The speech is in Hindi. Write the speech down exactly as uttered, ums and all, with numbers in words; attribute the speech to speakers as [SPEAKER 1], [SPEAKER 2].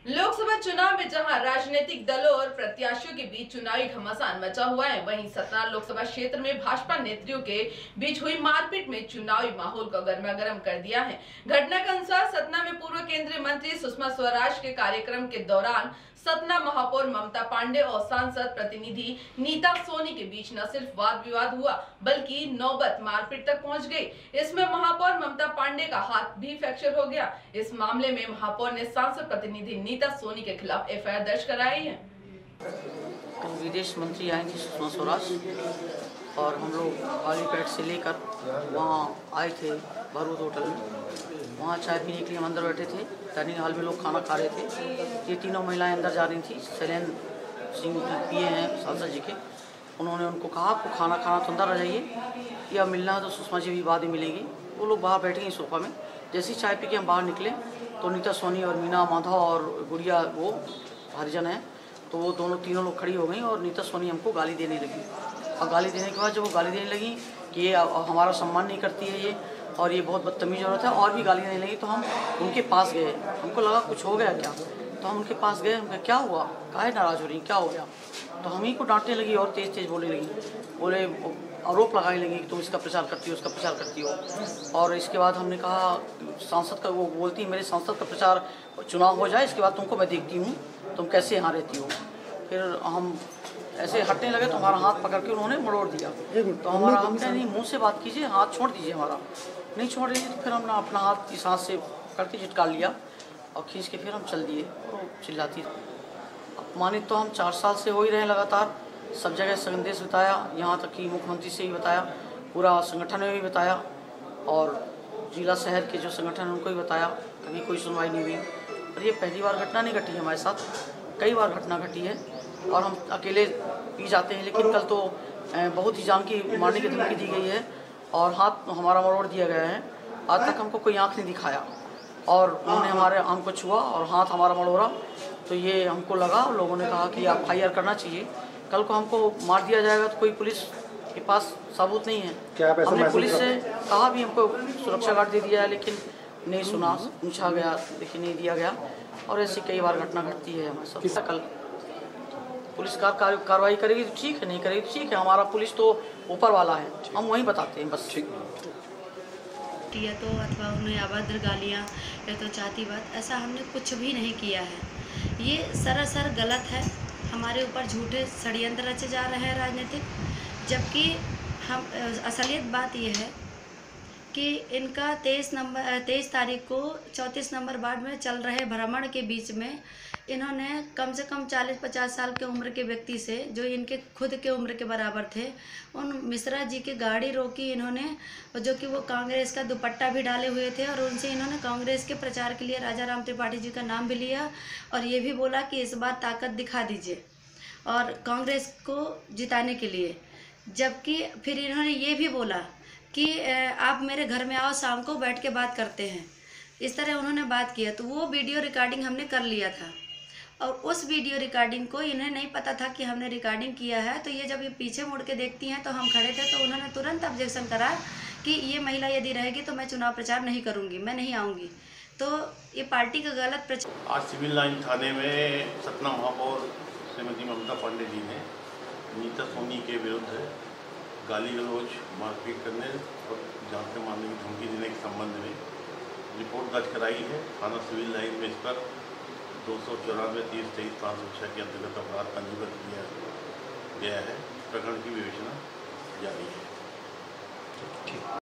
[SPEAKER 1] लोकसभा चुनाव में जहां राजनीतिक दलों और प्रत्याशियों के बीच चुनावी घमासान मचा हुआ है, वहीं सतना लोकसभा क्षेत्र में भाजपा नेत्रियों के बीच हुई मारपीट में चुनावी माहौल को गर्मागर्म कर दिया है। घटना के अनुसार सतना में पूर्व केंद्रीय मंत्री सुषमा स्वराज के कार्यक्रम के दौरान सतना महापौर ममता पांडे और सांसद प्रतिनिधि नीता सोनी के बीच न सिर्फ वाद विवाद हुआ, बल्कि नौबत मारपीट तक पहुंच गई। इसमें महापौर ममता पांडे का हाथ भी फ्रैक्चर हो गया। इस मामले में महापौर ने सांसद प्रतिनिधि नीता सोनी के खिलाफ एफ आई आर दर्ज कराई है।
[SPEAKER 2] विदेश मंत्री आई थी सुषमा स्वराज और हम लोग कालीपेट से लेकर वहाँ आए थे भरूच होटल में। वहाँ चाय पीने के लिए हम अंदर बैठे थे। डाइनिंग हॉल में लोग खाना खा रहे थे। ये तीनों महिलाएं अंदर जा रही थी। शैलेन सिंह पिए हैं सांसद जी के। उन्होंने उनको कहा आपको खाना खाना तो अंदर आ जाइए, या मिलना है तो सुषमा जी भी बाद में मिलेगी। वो लोग बाहर बैठे हैं सोफा में। जैसे ही चाय पी के हम बाहर निकले तो नीता सोनी और मीना माधव और गुड़िया वो हरिजन है, तो वो दोनों तीनों लोग खड़ी हो गई और नीता सोनी हमको गाली देने लगी। और गाली देने के बाद जब वो गाली देने लगी कि ये हमारा सम्मान नहीं करती है ये, और ये बहुत बदतमीज औरत है, और भी गाली देने लगी, तो हम उनके पास गए। हमको लगा कुछ हो गया क्या, तो हम उनके पास गए। हमने क्या हुआ, काहे नाराज़ हो रही, क्या हो गया? तो हम ही को डांटने लगी और तेज़ तेज़ बोलने लगी। बोले आरोप लगाने लगी कि तुम इसका प्रचार करती हो, उसका प्रचार करती हो। और इसके बाद हमने कहा सांसद का, वो बोलती मेरे सांसद का प्रचार चुनाव हो जाए, इसके बाद तुमको मैं देखती हूँ तुम कैसे यहाँ रहती हो। फिर हम ऐसे हटने लगे तो हमारा हाथ पकड़ के उन्होंने मरोड़ दिया। तो हमारा, हम कहे नहीं मुँह से बात कीजिए, हाथ छोड़ दीजिए हमारा। नहीं छोड़ रही तो फिर हमने अपना हाथ इस हाथ से पकड़ के झटका लिया और खींच के फिर हम चल दिए। और चिल्लाती अपमानित तो हम चार साल से हो ही रहे लगातार। सब जगह संदेश बताया, यहाँ तक कि मुख्यमंत्री से भी बताया, पूरा संगठन में भी बताया, और जिला शहर के जो संगठन उनको भी बताया। कभी कोई सुनवाई नहीं हुई। और ये पहली बार घटना नहीं घटी हमारे साथ, कई बार घटना घटी है। और हम अकेले पी जाते हैं, लेकिन कल तो बहुत ही जान की मारने की धमकी दी गई है और हाथ हमारा मरोड़ दिया गया है। आज तक हमको कोई आँख नहीं दिखाया और उन्होंने हमारे आँख को छुआ और हाथ हमारा मरोड़ा। तो ये हमको लगा, लोगों ने कहा कि एफ आई आर करना चाहिए। कल को हमको मार दिया जाएगा तो कोई पुलिस के पास सबूत नहीं है। क्या हमने पुलिस से कहा भी, हमको सुरक्षा गार्ड दे दिया है, लेकिन नहीं सुना, पूछा गया लेकिन नहीं दिया गया। और ऐसी कई बार घटना घटती है हमारे साथ। कल पुलिस कार कार्रवाई करेगी तो ठीक है, नहीं करेगी तो ठीक है। हमारा पुलिस तो ऊपर वाला है, हम वहीं बताते हैं बस।
[SPEAKER 3] किया तो अथवा उन्हें अभद्र गालियाँ या तो चाहती बात, ऐसा हमने कुछ भी नहीं किया है। ये सरासर गलत है। हमारे ऊपर झूठे षड्यंत्र रचे जा रहे हैं राजनीतिक, जबकि हम असलियत बात यह है कि इनका तेईस नंबर तेईस तारीख को चौंतीस नंबर वार्ड में चल रहे भ्रमण के बीच में इन्होंने कम से कम चालीस पचास साल के उम्र के व्यक्ति से, जो इनके खुद के उम्र के बराबर थे, उन मिश्रा जी की गाड़ी रोकी इन्होंने, जो कि वो कांग्रेस का दुपट्टा भी डाले हुए थे, और उनसे इन्होंने कांग्रेस के प्रचार के लिए राजा राम त्रिपाठी जी का नाम भी लिया और ये भी बोला कि इस बार ताकत दिखा दीजिए और कांग्रेस को जिताने के लिए। जबकि फिर इन्होंने ये भी बोला कि आप मेरे घर में आओ, शाम को बैठ के बात करते हैं। इस तरह उन्होंने बात किया। तो वो वीडियो रिकॉर्डिंग हमने कर लिया था और उस वीडियो रिकॉर्डिंग को इन्हें नहीं पता था कि हमने रिकॉर्डिंग किया है। तो ये जब ये पीछे मुड़ के देखती हैं तो हम खड़े थे, तो उन्होंने तुरंत ऑब्जेक्शन करा कि ये महिला यदि रहेगी तो मैं चुनाव प्रचार नहीं करूँगी, मैं नहीं आऊँगी। तो ये पार्टी का गलत प्रचार।
[SPEAKER 4] आज सिविल लाइन थाने में सतना महापौर श्रीमती ममता पांडे जी ने नीता सोनी के विरुद्ध गाली गलौज, मारपीट करने और जान से मारने की धमकी देने के संबंध में रिपोर्ट दर्ज कराई है। थाना सिविल लाइन में इस पर दो सौ चौरानवे तीस तेईस पाँच सौ छः के अंतर्गत अपराध पंजीबद्ध किया गया है। प्रकरण की विवेचना जारी है।